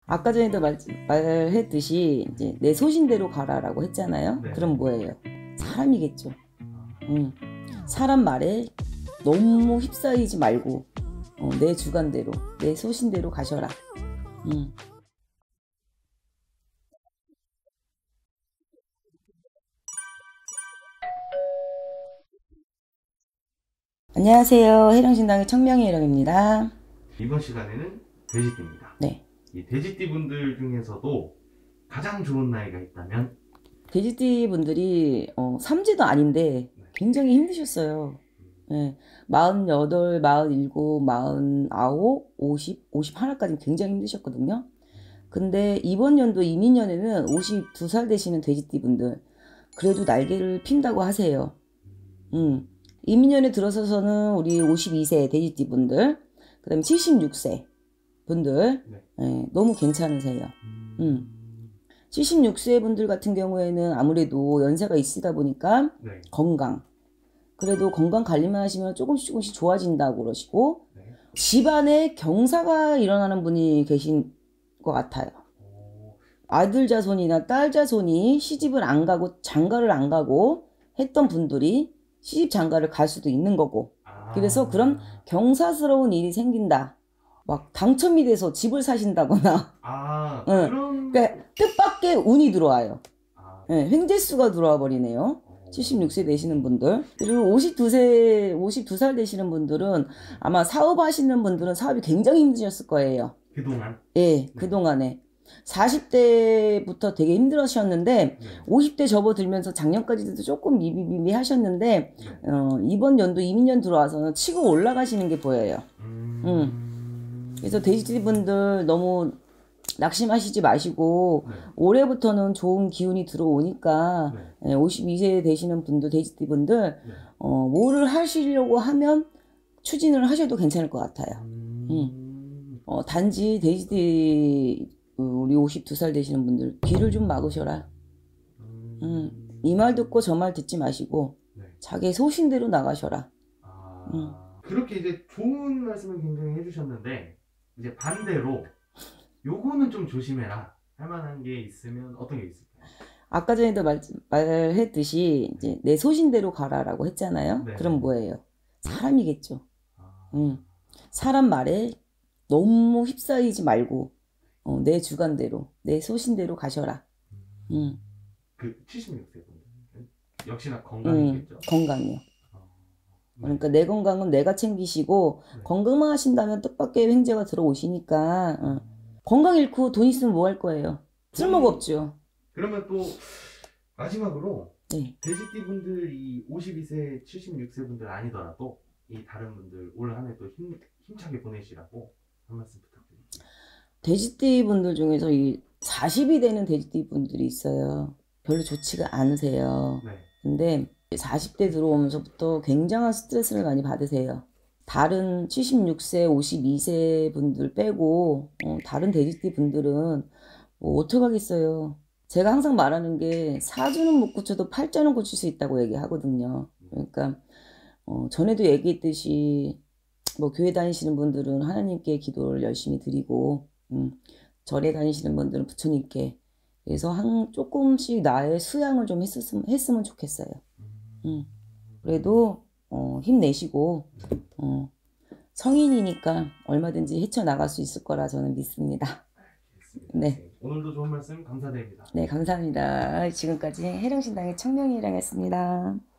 아까 전에도 말했듯이 이제 내 소신대로 가라라고 했잖아요. 네. 그럼 뭐예요? 사람이겠죠. 아, 사람 말에 너무 휩싸이지 말고 내 주관대로, 내 소신대로 가셔라. 음. 안녕하세요. 해령신당의 청명희 해령입니다. 이번 시간에는 돼지띠입니다. 네. 이 돼지띠 분들 중에서도 가장 좋은 나이가 있다면 돼지띠 분들이 삼지도 아닌데 굉장히 힘드셨어요. 네. 48, 47, 49, 50, 51까지 굉장히 힘드셨거든요. 근데 이번 연도 이민년에는 52살 되시는 돼지띠 분들 그래도 날개를 핀다고 하세요. 이민년에 들어서서는 우리 52세 돼지띠 분들, 그 다음에 76세 분들 너무 괜찮으세요. 76세 분들 같은 경우에는 아무래도 연세가 있으다 보니까 건강, 그래도 건강 관리만 하시면 조금씩 좋아진다고 그러시고, 집안에 경사가 일어나는 분이 계신 것 같아요. 아들 자손이나 딸 자손이 시집을 안 가고 장가를 안 가고 했던 분들이 시집 장가를 갈 수도 있는 거고, 그래서 그런 경사스러운 일이 생긴다. 막 당첨이 돼서 집을 사신다거나 그러니까 뜻밖의 운이 들어와요. 횡재수가 들어와 버리네요. 76세 되시는 분들, 그리고 52살 되시는 분들은 아마 사업하시는 분들은 사업이 굉장히 힘드셨을 거예요. 그동안? 예, 그동안에 40대부터 되게 힘들으셨는데 50대 접어들면서 작년까지도 조금 미비미비 하셨는데 이번 연도 이민년 들어와서는 치고 올라가시는 게 보여요. 그래서 돼지분들 너무 낙심하시지 마시고 올해부터는 좋은 기운이 들어오니까 52세 되시는 분들, 돼지띠 분들 뭐를 하시려고 하면 추진을 하셔도 괜찮을 것 같아요. 단지 돼지띠 우리 52살 되시는 분들 귀를 좀 막으셔라. 이 말 듣고 저 말 듣지 마시고 자기 소신대로 나가셔라. 그렇게 이제 좋은 말씀을 굉장히 해주셨는데, 이제 반대로 요거는 좀 조심해라 할 만한 게 있으면 어떤 게 있을까요? 아까 전에도 말했듯이 이제 내 소신대로 가라라고 했잖아요. 네. 그럼 뭐예요? 사람이겠죠. 사람 말에 너무 휩싸이지 말고 내 주관대로, 내 소신대로 가셔라. 그 76세 분들 역시나 건강이겠죠? 건강이요. 그러니까 내 건강은 내가 챙기시고 건강만 하신다면 뜻밖의 횡재가 들어오시니까 건강 잃고 돈 있으면 뭐 할 거예요? 쓸모가 없죠. 그러면 또 마지막으로 돼지띠 분들, 이 52세, 76세 분들 아니더라도 이 다른 분들 올 한 해 또 힘차게 보내시라고 한 말씀 부탁드립니다. 돼지띠 분들 중에서 이 40이 되는 돼지띠 분들이 있어요. 별로 좋지가 않으세요. 근데 40대 들어오면서부터 굉장한 스트레스를 많이 받으세요. 다른 76세, 52세 분들 빼고 다른 돼지띠 분들은 뭐 어떡하겠어요. 제가 항상 말하는 게 사주는 못 고쳐도 팔자는 고칠 수 있다고 얘기하거든요. 그러니까 전에도 얘기했듯이 뭐 교회 다니시는 분들은 하나님께 기도를 열심히 드리고 절에 다니시는 분들은 부처님께, 그래서 조금씩 나의 수양을 좀 했으면 좋겠어요. 그래도 힘내시고 성인이니까 얼마든지 헤쳐나갈 수 있을 거라 저는 믿습니다. 네. 오늘도 좋은 말씀 감사드립니다. 네, 감사합니다. 지금까지 해령신당의 청명희랑 했습니다.